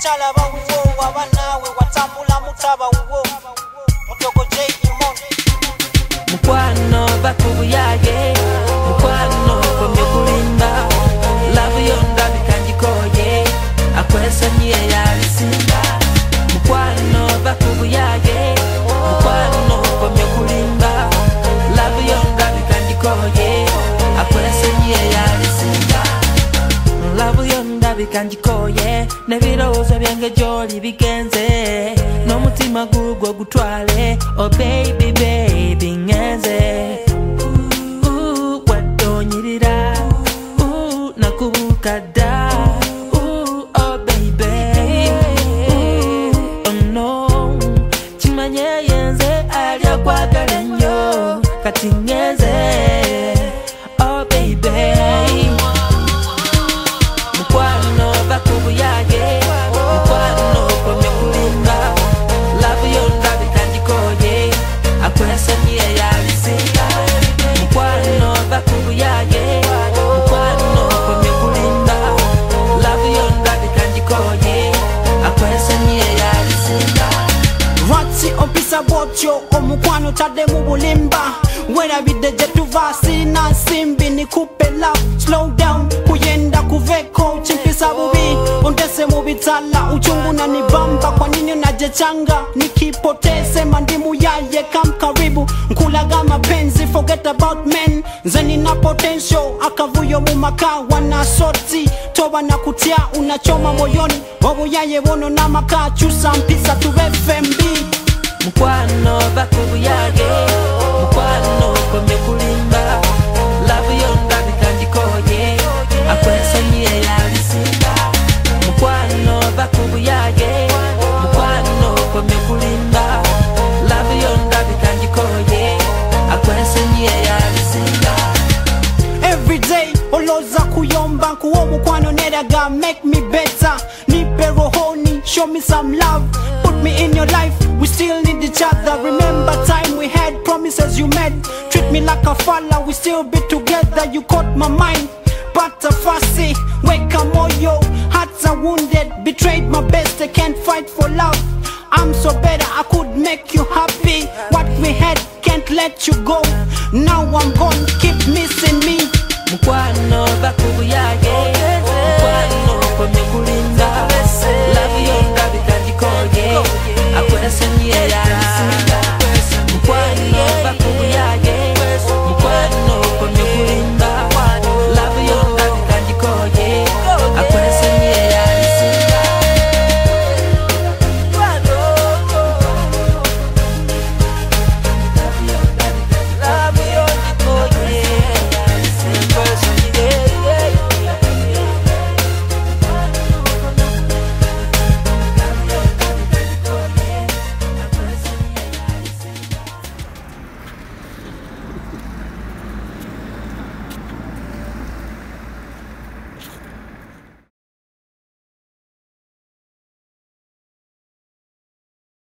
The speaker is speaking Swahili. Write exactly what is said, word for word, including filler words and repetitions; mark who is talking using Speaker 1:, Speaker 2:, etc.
Speaker 1: talaba uwo abanawe watambula mutaba uwo Mutoko J Imon
Speaker 2: Mukwano bakubuyage Mukwano komye kulimba Love yonda bikanjikoye Akwesa nye yalisimba Mukwano bakubuyage Mukwano komye kulimba Love yonda bikanjikoye Akwesa nye yalisimba Love yonda bikanjikoye Nebirozo byange joli bigenze No mutima gugwo gutwale Oh baby baby ngeze Ooh wadonyirira Ooh nakubukada Ooh oh baby Ooh oh no Chimanye yenze alya kwagala nnyo Kati ngeze Oh baby Mukwano bakubuyage Mukwano komye kulimba Love yonda bikanjikoye Akwesa nye yalisimba Mukwano bakubuyage Mukwano komye kulimba Love yonda bikanjikoye Akwesa nye yalisimba
Speaker 1: Ratsi opisa botyo omukwano tade mu bulimba Wera bideje tuvasi na simbi nikupe love Slow down kuyenda kuveko chimpisa bubi Ondese mubitala uchungu na nibamba Kwa nini unajechanga nikipotese mandimu yaye kam karibu Nkulaga mapenzi forget about men Zeni na potential akavuyo mumaka wana soti Toba na kutia unachoma moyoni Wabu yaye wono na maka chusa mpisa tu F M B
Speaker 2: Mukwano bakubuyage Mukwano komye kulimba Love yonda bikanjikoye Akwesa nye yalisimba Mukwano bakubuyage Mukwano komye kulimba Love yonda bikanjikoye Akwesa nye yalisimba
Speaker 1: Every day oloza kuyomba Kuwo mukwano neraga make me better Nipe rohoni show me some love Put me in your life we still need each other Remember time we had promises you made Treat me like a fella we still be together You caught my mind but a fussy Weka moyo hearts are wounded Betrayed my best I can't fight for love I'm so better I could make you happy What we had can't let you go Now I'm gone keep missing me
Speaker 2: Mukwano bakubuyage Mukwano komye kulimba Love yonda bikanjikoye Akwesa